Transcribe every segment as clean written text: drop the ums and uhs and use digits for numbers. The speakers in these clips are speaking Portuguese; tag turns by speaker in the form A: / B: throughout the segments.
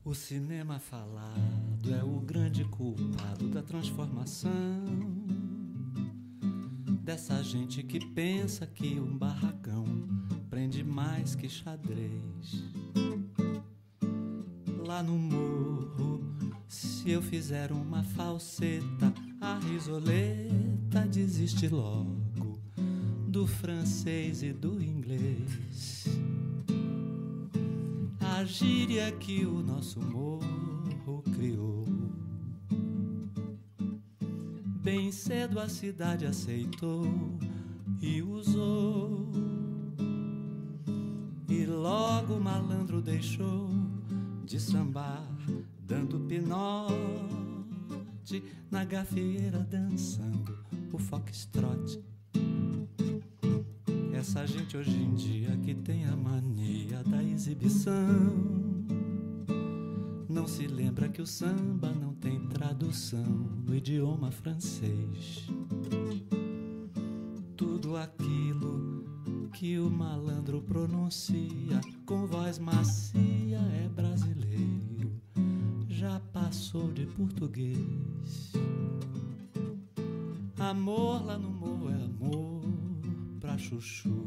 A: O cinema falado é o grande culpado da transformação dessa gente que pensa que um barracão prende mais que xadrez. Lá no morro, se eu fizer uma falseta, a risoleta desiste logo do francês e do inglês. A gíria que o nosso morro criou, bem cedo a cidade aceitou e usou, e logo o malandro deixou de sambar, dando pinote na gafieira, dançando o foxtrot. Essa gente hoje em dia que tem a mania da exibição não se lembra que o samba não tem tradução no idioma francês. Tudo aquilo que o malandro pronuncia com voz macia é brasileiro, já passou de português. Amor lá no morro é amor pra chuchu.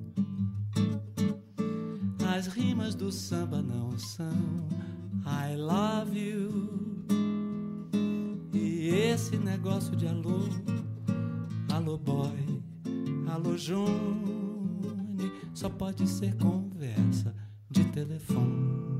A: As rimas do samba não são I love you. E esse negócio de alô, alô boy, alô June, só pode ser conversa de telefone.